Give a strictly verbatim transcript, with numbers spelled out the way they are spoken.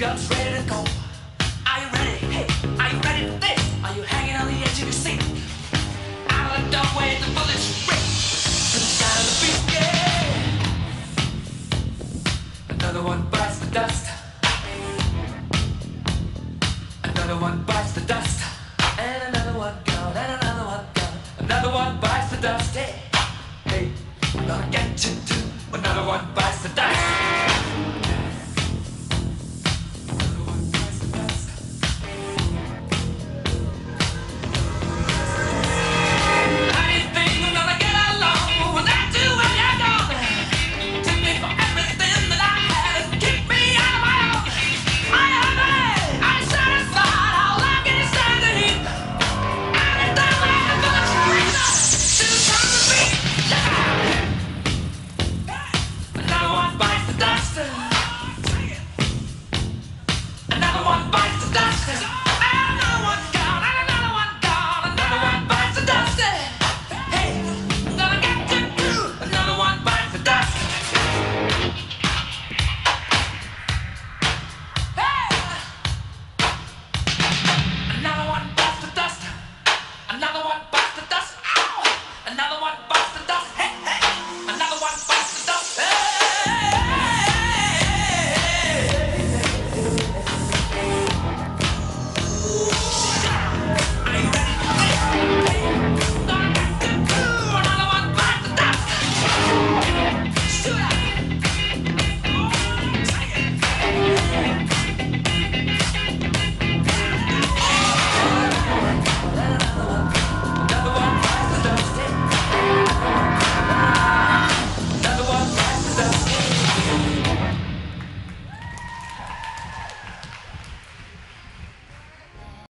guns ready to go. Are you ready? Hey, are you ready for this? Are you hanging on the edge of your seat? Out of the doorway, the bullets rip to the side of the beat, yeah. Another one bites the dust. Another one bites the dust. And another one gone, and another one gone. Another one bites the dust, hey. Hey, I'm gonna get you too. Another one bites the dust. Dust.